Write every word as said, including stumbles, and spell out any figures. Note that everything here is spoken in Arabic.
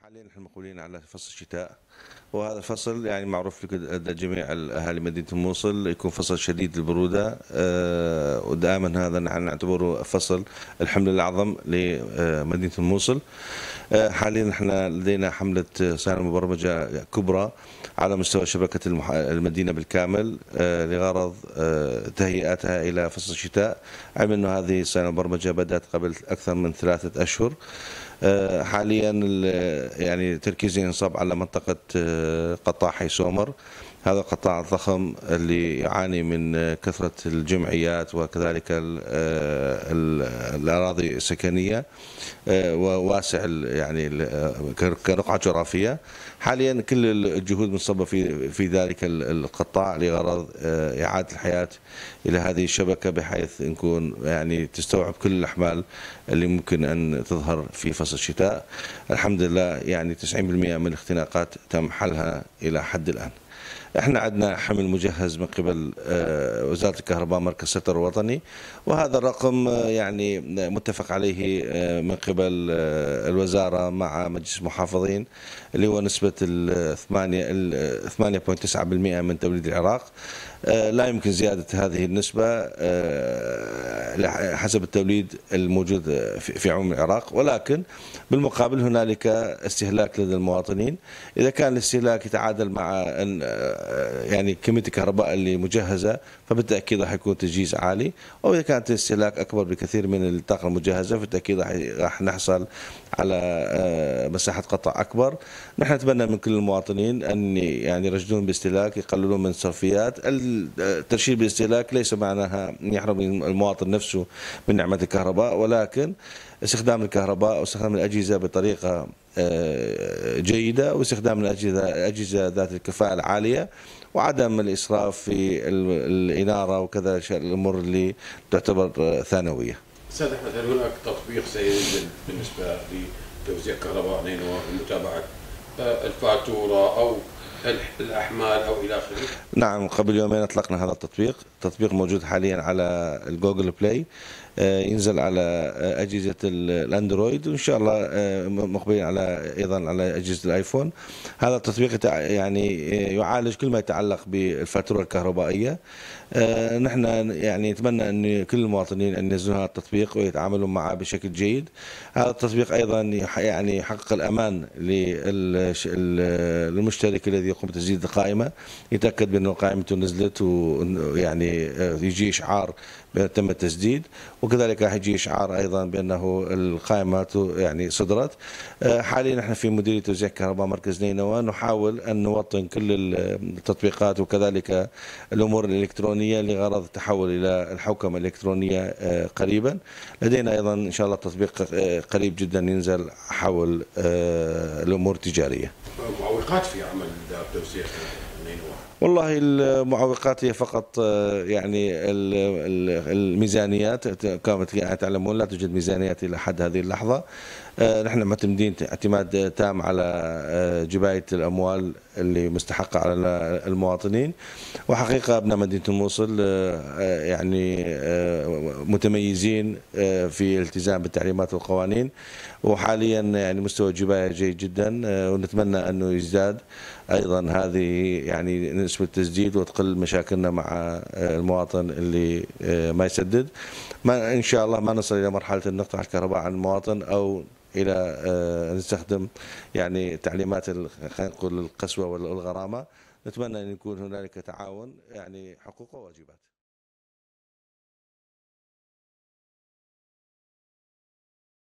حاليا نحن مقبلين على فصل الشتاء، وهذا الفصل يعني معروف لدى جميع اهالي مدينه الموصل يكون فصل شديد البروده. آه، ودائما هذا نحن نعتبره فصل الحمل الاعظم لمدينه الموصل. آه، حاليا نحن لدينا حمله صيانه مبرمجه كبرى على مستوى شبكه المح- المدينه بالكامل، آه، لغرض آه، تهيئتها الى فصل الشتاء، علما انه هذه الصيانه المبرمجه بدات قبل اكثر من ثلاثه اشهر. آه، حاليا ال- يعني تركيزي ينصب على منطقة آه، قطاع حي سومر. هذا القطاع الضخم اللي يعاني من آه، كثرة الجمعيات وكذلك ال- آه، ال- الأراضي السكنية، آه، وواسع ال- يعني ال- آه، ك- كرقعة جغرافية. حاليا كل الجهود منصبة في في ذلك ال- القطاع لغرض آه، إعادة الحياة إلى هذه الشبكة، بحيث نكون يعني تستوعب كل الأحمال اللي ممكن أن تظهر في فصل الشتاء. الحمد لله يعني تسعين بالمئة من الاختناقات تم حلها إلى حد الآن. احنا عندنا حمل مجهز من قبل آه، وزارة الكهرباء مركز ستر وطني، وهذا الرقم آه، يعني متفق عليه آه، من قبل آه، الوزارة مع مجلس المحافظين، اللي هو نسبة الثمانية ثمانية فاصلة تسعة بالمئة من توليد العراق. آه، لا يمكن زيادة هذه النسبة آه، حسب التوليد الموجود في في عموم العراق، ولكن بالمقابل هنالك استهلاك لدى المواطنين. إذا كان الاستهلاك يتعادل مع يعني كمية الكهرباء اللي مجهزة، فبالتأكيد راح يكون تجهيز عالي، وإذا كانت الاستهلاك أكبر بكثير من الطاقة المجهزة فبالتأكيد راح راح نحصل على مساحة قطع أكبر. نحن نتمنى من كل المواطنين أن يعني يرشدون باستهلاك، يقللون من الصرفيات. الترشيد بالاستهلاك ليس معناها أن يحرم المواطن نفسه من نعمة الكهرباء، ولكن استخدام الكهرباء واستخدام الأجهزة بطريقة جيدة، واستخدام الأجهزة أجهزة ذات الكفاءة العالية، وعدم الإسراف في الإنارة وكذا الأمور اللي تعتبر ثانوية. استاذ احمد، هل هناك تطبيق سينزل بالنسبه لتوزيع كهرباء نينوى ومتابعه الفاتوره او الاحمال او الى اخره؟ نعم، قبل يومين اطلقنا هذا التطبيق. التطبيق موجود حاليا على الجوجل بلاي، ينزل على اجهزه الاندرويد، وان شاء الله مقبلين على ايضا على اجهزه الايفون. هذا التطبيق يعني يعالج كل ما يتعلق بالفاتوره الكهربائيه. نحن يعني نتمنى ان كل المواطنين ان ينزلوا هذا التطبيق ويتعاملوا معه بشكل جيد. هذا التطبيق ايضا يعني يحقق الامان للمشترك الذي يقوم بتسجيل القائمه، يتاكد بان قائمته نزلت، ويعني يجي اشعار بان تم التسديد، وكذلك راح يجي اشعار ايضا بانه القائمات يعني صدرت. حاليا نحن في مديريه توزيع كهرباء مركز نينوى نحاول ان نوطن كل التطبيقات وكذلك الامور الالكترونيه لغرض التحول الى الحوكمه الالكترونيه قريبا. لدينا ايضا ان شاء الله تطبيق قريب جدا ينزل حول الامور التجاريه. معوقات في عمل دار توزيع نينوى؟ والله المعوقات هي فقط يعني الميزانيات. كما تعلمون لا توجد ميزانيات إلى حد هذه اللحظة. نحن معتمدين اعتماد تام على جباية الأموال اللي مستحقة على المواطنين، وحقيقة أبناء مدينة الموصل يعني متميزين في الالتزام بالتعليمات والقوانين، وحاليا يعني مستوى الجباية جيد جدا، ونتمنى أنه يزداد أيضا هذه يعني نسبة التسديد وتقل مشاكلنا مع المواطن اللي ما يسدد. ما إن شاء الله ما نصل إلى مرحلة أن نقطع الكهرباء عن المواطن أو إلى نستخدم يعني تعليمات خلينا نقول القسوة والغرامة. نتمنى أن يكون هنالك تعاون يعني حقوق وواجبات.